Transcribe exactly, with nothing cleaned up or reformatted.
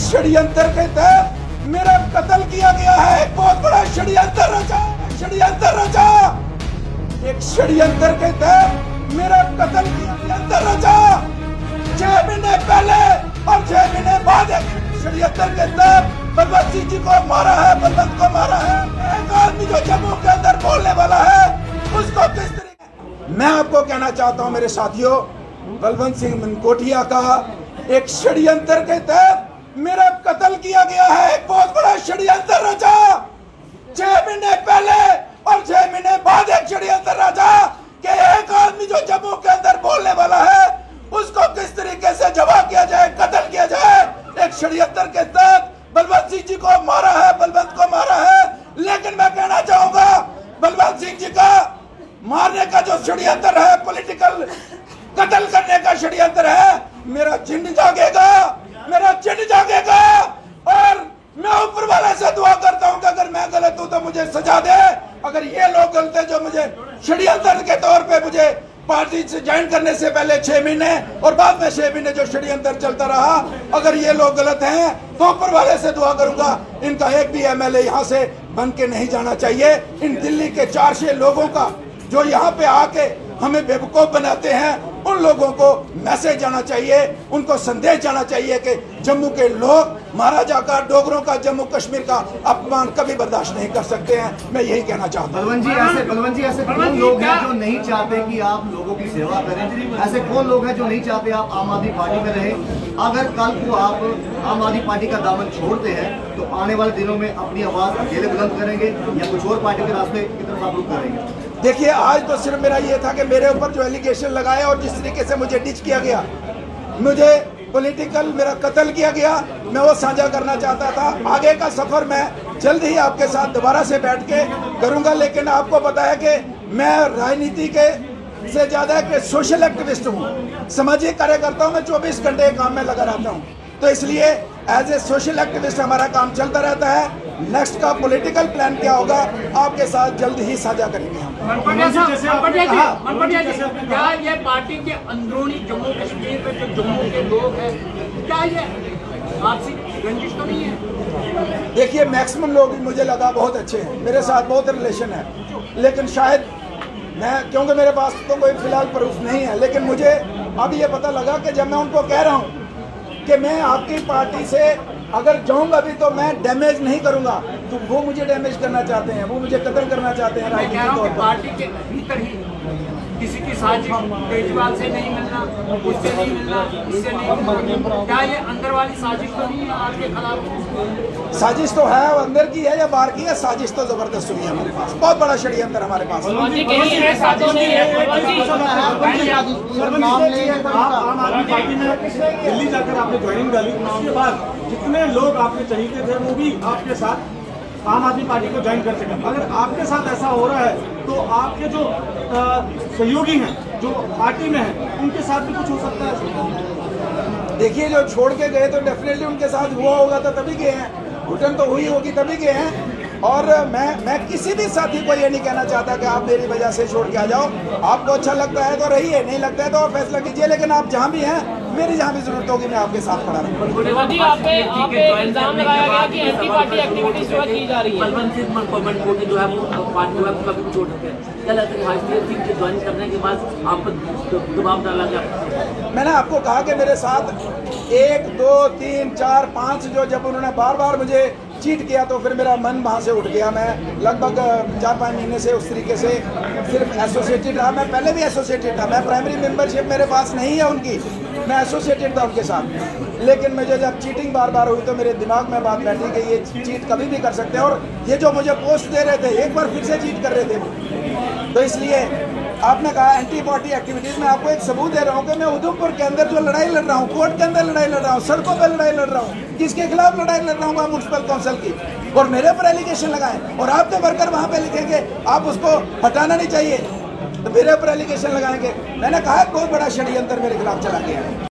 षड्यंत्र के तहत मेरा कत्ल किया गया है। एक बहुत बड़ा षड्यंत्र रचा षड्यंत्र रचा एक षड्यंत्र के तहत मेरा कत्ल किया रचा छह महीने पहले और छह महीने बाद एक षड्यंत्र के तहत बलवंत सिंह जी को मारा है, बलवंत को मारा है। एक आदमी जो जम्मू के अंदर बोलने वाला है उसको किस तरीके। मैं आपको कहना चाहता हूं मेरे साथियों, बलवंत सिंह मनकोटिया का एक षड्यंत्र के तहत मेरा कत्ल किया गया है। एक बहुत बड़ा षड्यंत्र रचा छह महीने पहले और छह महीने बाद एक षड्यंत्र रचा कि एक आदमी जो जम्मू के अंदर बोलने वाला है उसको किस तरीके से जवाब किया जाए, कत्ल किया जाए। एक षड्यंत्र के तहत बलवंत सिंह जी को मारा है, बलवंत को मारा है। लेकिन मैं कहना चाहूंगा बलवंत सिंह जी का मारने का जो षड्यंत्र है, पॉलिटिकल कत्ल करने का षड्यंत्र है, मेरा चिन्ह जागेगा, मेरा चिन्ह जागेगा। और मैं ऊपर वाले से दुआ करता हूं कि अगर मैं गलत हूं तो मुझे सजा दे। अगर ये लोग गलत है जो मुझे षड्यंत्र के तौर पे मुझे पार्टी से ज्वाइन करने से पहले छह महीने और बाद में छह महीने जो षड्यंत्र चलता रहा, अगर ये लोग गलत हैं तो ऊपर वाले से दुआ करूंगा इनका एक भी एमएलए यहाँ से बन के नहीं जाना चाहिए। इन दिल्ली के चार छह लोगों का जो यहाँ पे आके हमें बेवकूफ बनाते हैं, उन लोगों को मैसेज जाना चाहिए, उनको संदेश जाना चाहिए कि जम्मू के लोग महाराजा का, डोगरों का, जम्मू कश्मीर का अपमान कभी बर्दाश्त नहीं कर सकते हैं। मैं यही कहना चाहता हूँ। बलवंत जी ऐसे बलवंत जी ऐसे कौन लोग हैं जो नहीं चाहते कि आप लोगों की सेवा करें? ऐसे कौन लोग हैं जो नहीं चाहते आप आम आदमी पार्टी में रहें? अगर कल को आप आम आदमी पार्टी का दामन छोड़ते हैं तो आने वाले दिनों में अपनी आवाज अकेले बुलंद करेंगे या कुछ और पार्टी के रास्ते की तरफ आप रुख करेंगे? देखिए, आज तो सिर्फ मेरा ये था कि मेरे ऊपर जो एलिगेशन लगाया और जिस तरीके से मुझे डिच किया गया, मुझे पॉलिटिकल मेरा कत्ल किया गया, मैं वो साझा करना चाहता था। आगे का सफर मैं जल्द ही आपके साथ दोबारा से बैठ के करूंगा। लेकिन आपको पता है कि मैं राजनीति के से ज्यादा कि सोशल एक्टिविस्ट हूँ, सामाजिक कार्यकर्ता हूँ। मैं चौबीस घंटे काम में लगा रहता हूँ, तो इसलिए एज ए सोशल एक्टिविस्ट हमारा काम चलता रहता है। नेक्स्ट का पॉलिटिकल प्लान क्या होगा आपके साथ जल्द ही साझा करेंगे हम। क्या ये पार्टी के अंदरूनी जम्मू कश्मीर में जो जम्मू के लोग हैं, क्या ये आपसी रंजिश तो नहीं है? देखिए, मैक्सिमम लोग मुझे लगा बहुत अच्छे हैं, मेरे साथ बहुत रिलेशन है। लेकिन शायद मैं, क्योंकि मेरे पास तो कोई फिलहाल प्रूफ नहीं है, लेकिन मुझे अब ये पता लगा कि जब मैं उनको कह रहा हूँ कि मैं आपकी पार्टी से अगर जाऊंगा भी तो मैं डैमेज नहीं करूंगा, तो वो मुझे डैमेज करना चाहते हैं, वो मुझे कत्ल करना चाहते हैं राजनीतिक तौर पर। पार्टी के भीतर ही किसी की साजिश, केजरीवाल से नहीं मिलना, उससे नहीं मिलना, इससे नहीं मिलना, क्या ये अंदर वाली साजिश तो नहीं है आपके खिलाफ? साजिश तो है, वो अंदर की है या बाहर की है, साजिश तो जबरदस्त हुई है हमारे पास, बहुत बड़ा षड्यंत्र हमारे पास। आम आदमी पार्टी में दिल्ली जाकर आपने ज्वाइनिंग डाली, उसके बाद जितने लोग आपके चहीते थे वो भी आपके साथ आम आदमी पार्टी को ज्वाइन कर सके। अगर आपके साथ ऐसा हो रहा है तो आपके जो सहयोगी हैं, जो पार्टी में हैं, उनके साथ भी कुछ हो सकता है? देखिए, जो छोड़ के गए तो डेफिनेटली उनके साथ हुआ होगा तो तभी गए हैं, घुटन तो हुई होगी तभी गए हैं। और मैं मैं किसी भी साथी को ये नहीं कहना चाहता कि आप मेरी वजह से छोड़ के आ जाओ। आपको अच्छा लगता है तो रहिए, नहीं लगता है तो आप फैसला कीजिए। लेकिन आप जहाँ भी हैं, मेरी जहाँ भी जरूरत होगी मैं आपके साथ खड़ा रहूँगा। इल्जाम लगाया गया कि एंटी पार्टी एक्टिविटीज जो है की जा रही है। बलवंत सिंह मनकोटिया जो है वो पार्टी में कभी छोड़ सकते हैं, क्या लगता है हाईस्पीड सिंह के ज्वाइन करने के बाद आप पर दबाव डाला गया? मैंने आपको कहा कि मेरे साथ एक दो तीन चार पाँच जो जब उन्होंने बार बार मुझे चीट किया तो फिर मेरा मन वहाँ से उठ गया। मैं लगभग चार पाँच महीने से उस तरीके से सिर्फ एसोसिएटेड रहा। मैं पहले भी एसोसिएटेड था, मैं प्राइमरी मेंबरशिप मेरे पास नहीं है उनकी, मैं एसोसिएटेड था उनके साथ। लेकिन मुझे जब चीटिंग बार बार हुई तो मेरे दिमाग में बात बैठी कि ये चीट कभी भी कर सकते हैं। और ये जो मुझे पोस्ट दे रहे थे, एक बार फिर से चीट कर रहे थे। तो इसलिए आपने कहा एंटी पार्टी एक्टिविटीज में आपको एक सबूत दे रहा हूँ कि मैं उधमपुर के अंदर जो लड़ाई लड़ रहा हूँ, कोर्ट के अंदर लड़ाई लड़ रहा हूँ, सड़कों पर लड़ाई लड़ रहा हूँ, किसके खिलाफ लड़ाई लड़ रहा हूँ? मैं म्युनिसिपल काउंसिल की, और मेरे पर एलिगेशन लगाए और आपके वर्कर वहाँ पे लिखेंगे आप उसको हटाना नहीं चाहिए, तो मेरे ऊपर एलिगेशन लगाएंगे। मैंने कहा बहुत बड़ा षड्यंत्र मेरे खिलाफ चला गया है।